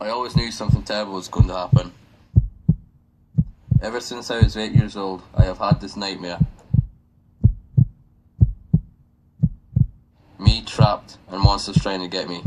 I always knew something terrible was going to happen. Ever since I was 8 years old, I have had this nightmare. Me trapped and monsters trying to get me.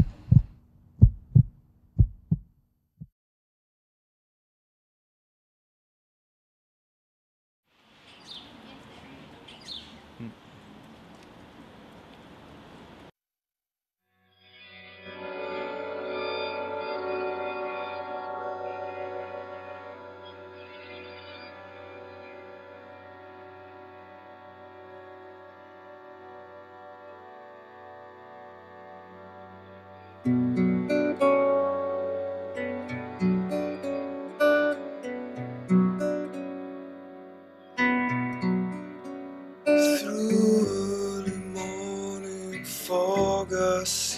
Through early morning fog I see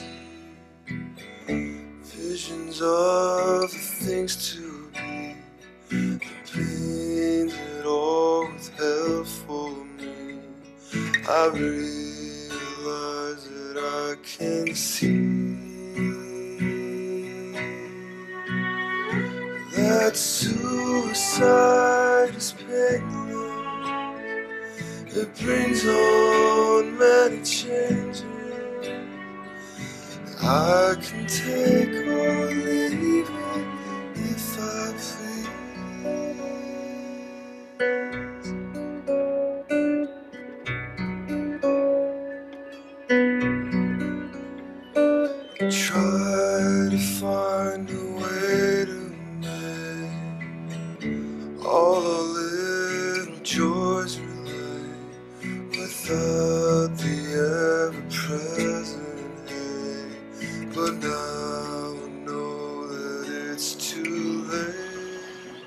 visions of the things to be, the pain that all withheld for me. I realize that I can see that suicide is painless. It brings on many changes. I can take or leave it if I please. Try to find a way to make all our little joys without the ever-present hate. But now I know that it's too late.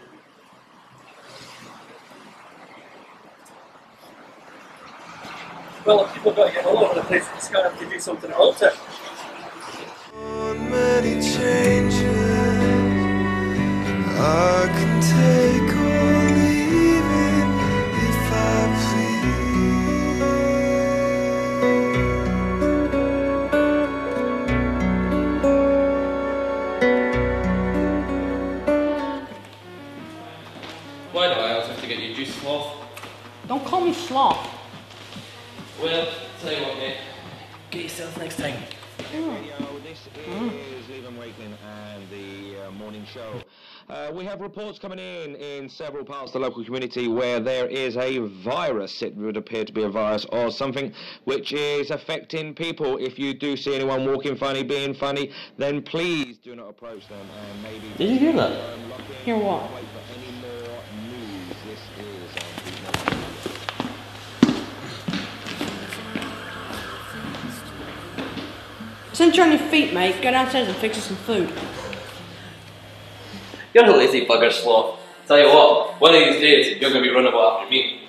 Well, people got to get all over the place. It's got to have to do something about it. On many changes, I can take or leave it if I Why do I always have to get you juice, sloth? Don't call me sloth. Well, tell you what, mate. Get yourself next time. This is Leave 'em Waking and the morning show. We have reports coming in several parts of the local community where there is a virus. It would appear to be a virus or something which is affecting people. If you do see anyone walking funny, being funny, then please do not approach them. And maybe Did you hear that? Hear what? wait for any more news. This is Since you're on your feet, mate, go downstairs and fix us some food. You're a lazy bugger, sloth. Tell you what, one of these days, you're going to be running about after me.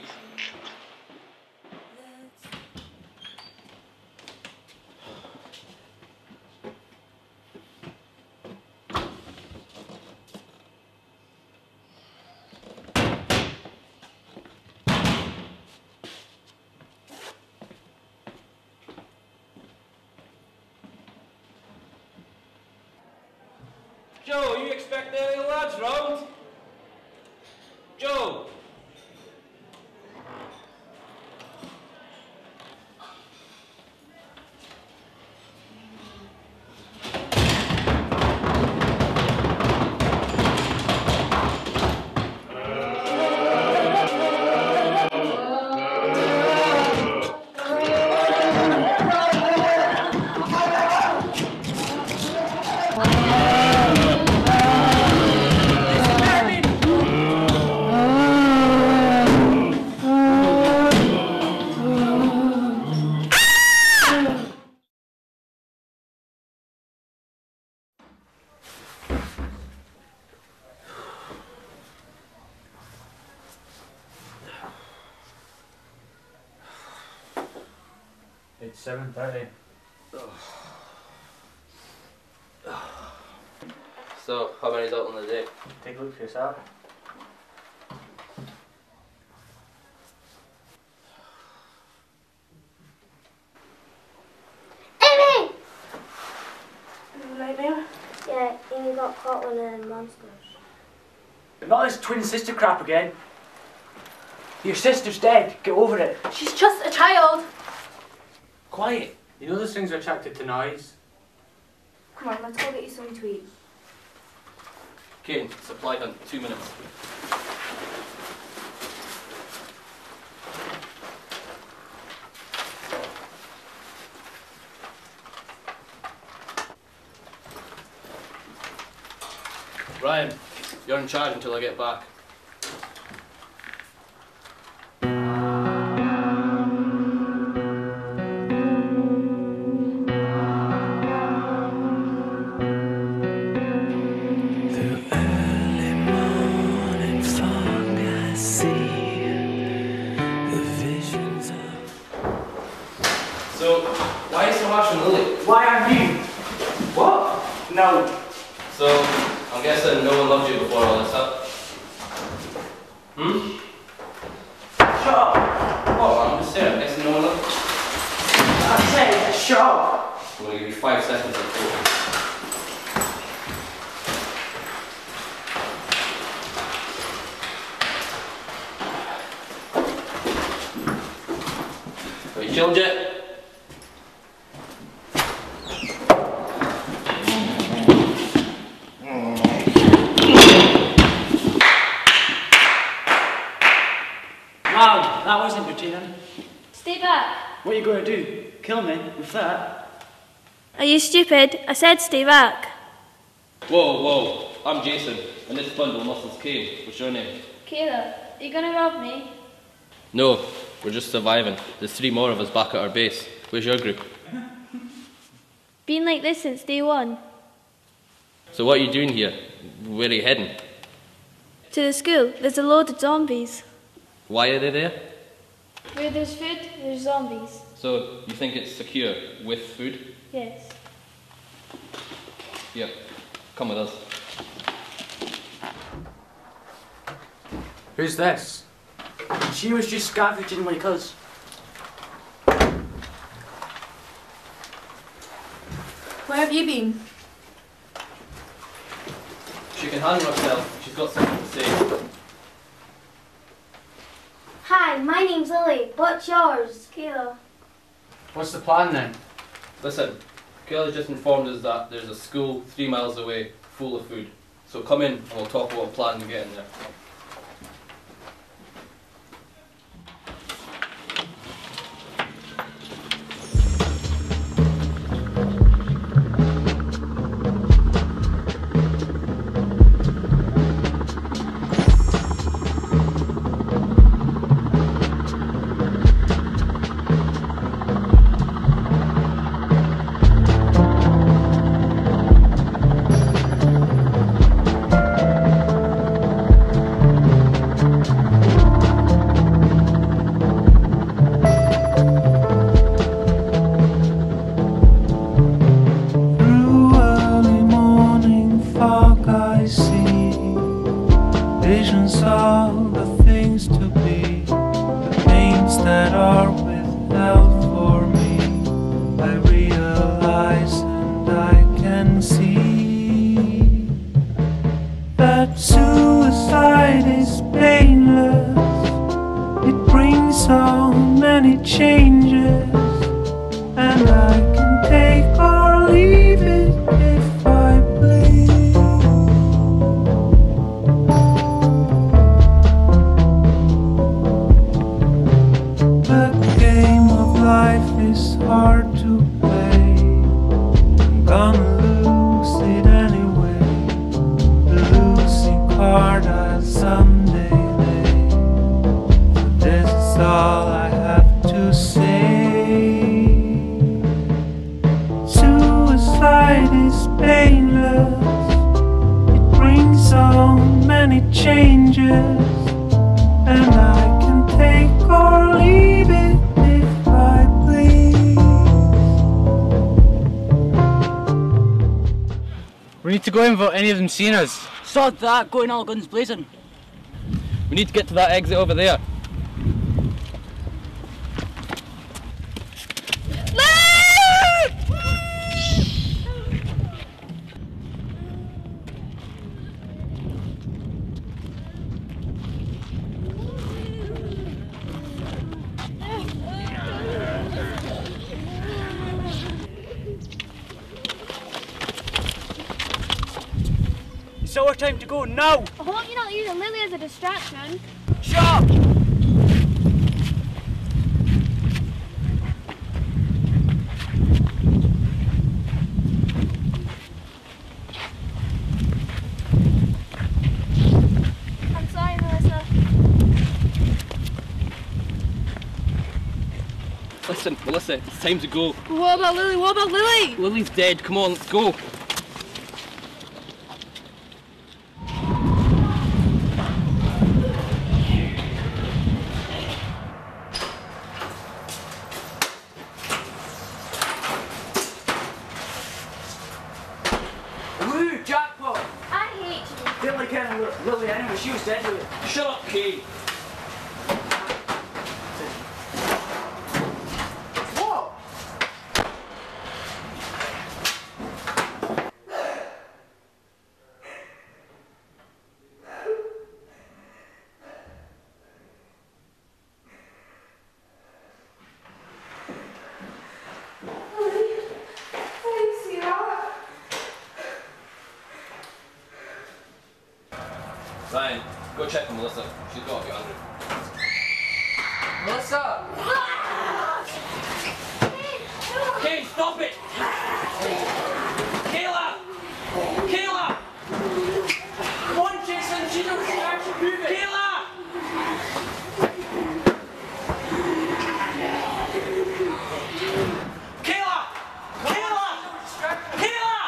Joe, you expect any lads round? Joe! It's 7:30. So, how many's out on the day? Take a look for yourself. Right now? Yeah, and you got about Cotland and monsters? Not this twin sister crap again. Your sister's dead. Get over it. She's just a child. Quiet. You know those things are attracted to noise. Come on, let's go get you something to eat. Kane, supply hunt, 2 minutes. Ryan, you're in charge until I get back. So, why are you so harsh on Lily? Why are you? What? No. So, I'm guessing no one loved you before all this, huh? Hmm? Shut up. What, I'm just saying, I'm guessing no one loved you. I said, shut up. I'm gonna give you 5 seconds to talk. Have you chilled yet? Wow, that wasn't good, Annan. Stay back. What are you going to do? Kill me with that? Are you stupid? I said stay back. Whoa, whoa, I'm Jason, and this bundle of muscles Kane. What's your name? Kayla, are you gonna rob me? No, we're just surviving. There's 3 more of us back at our base. Where's your group? Been like this since day one. So what are you doing here? Where are you heading? To the school, there's a load of zombies. Why are they there? Where there's food, there's zombies. So you think it's secure with food? Yes. Yeah, come with us. Who's this? She was just scavenging like us. Where have you been? She can handle herself. She's got something to say. Hi, my name's Lily. What's yours? Kayla. What's the plan then? Listen, Kayla just informed us that there's a school 3 miles away full of food. So come in and we'll talk about a plan to get in there. Visions of the things to be, the things that are withheld for me. I realize and I can see that suicide is painless. It brings so many changes, and I can take or leave it if I please. It's hard to play. I'm gonna lose it anyway. The losing card I someday lay. This is all I have to say. Suicide is painless. It brings so many changes, and I can take or leave it. We need to go in without any of them seeing us. Sod that, going all guns blazing. We need to get to that exit over there. more time to go now. I hope you're not using Lily as a distraction. Shut up! I'm sorry, Melissa. Listen, Melissa, it's time to go. What about Lily? What about Lily? Lily's dead, come on, let's go. Woo, jackpot! I hate you. Didn't like any Lily anyway, she was dead, Lily. Shut up, Kate. What? Ryan, go check on Melissa. She's got to be hungry. Melissa! Kate, stop it! Kayla! Kayla! Come on, Jason, she's actually moving! Kayla! Kayla! Kayla! Kayla!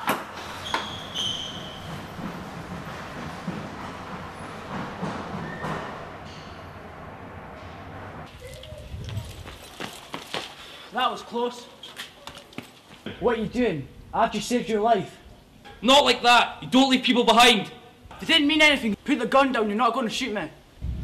That was close. What are you doing? I've just saved your life. Not like that! You don't leave people behind! It didn't mean anything. Put the gun down, you're not going to shoot me.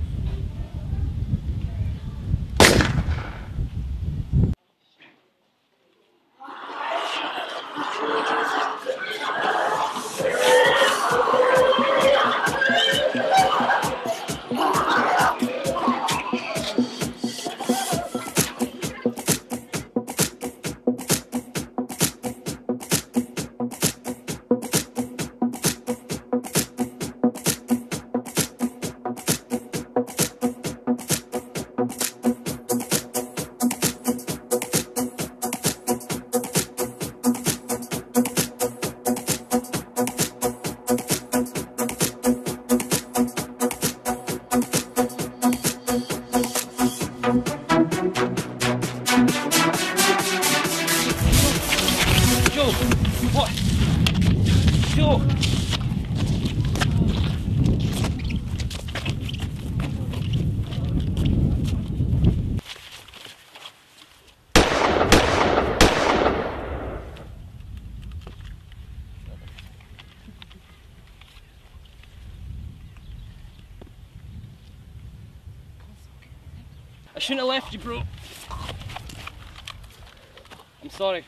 Joe! What? Joe! I shouldn't have left you, bro. I'm sorry.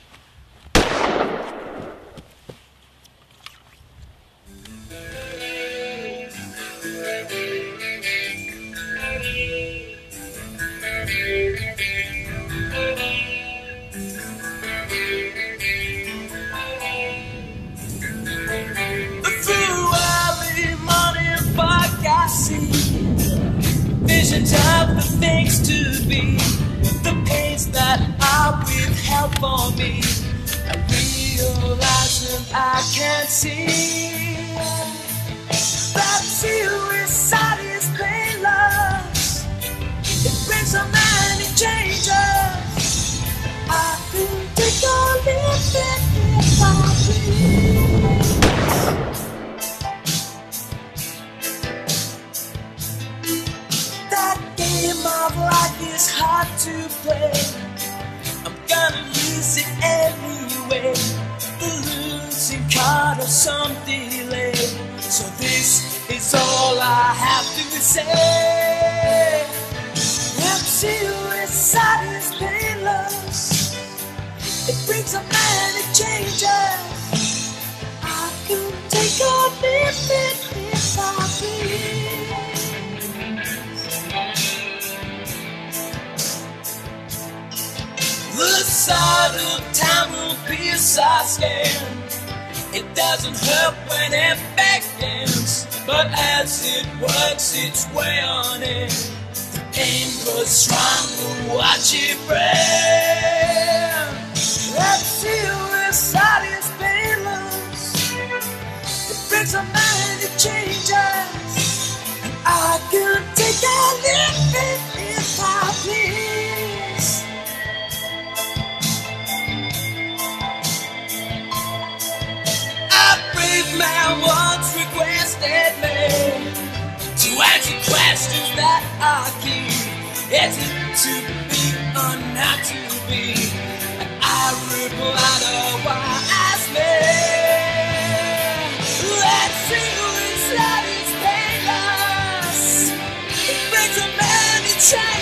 Visions of the things to be, the pains that are withheld for me. I realize and I can see that suicide is painless. It brings so many changes. I can take or leave it if I please. Of life is hard to play. I'm gonna lose it anyway. The losing card of some delay. So this is all I have to say. Well, suicide is painless. It brings so many changes. I could take or leave it if I please. The side of town will be so scared. It doesn't hurt when it begins, but as it works its way on in, the pain grows stronger, watch it burn. Let's feel inside is painless. It brings so many changes, and I can take a living if I please. Man once requested me to answer questions that are key. Is it to be or not to be? And I replied, oh, why ask me? Let's see who inside is painless. It brings a many changes.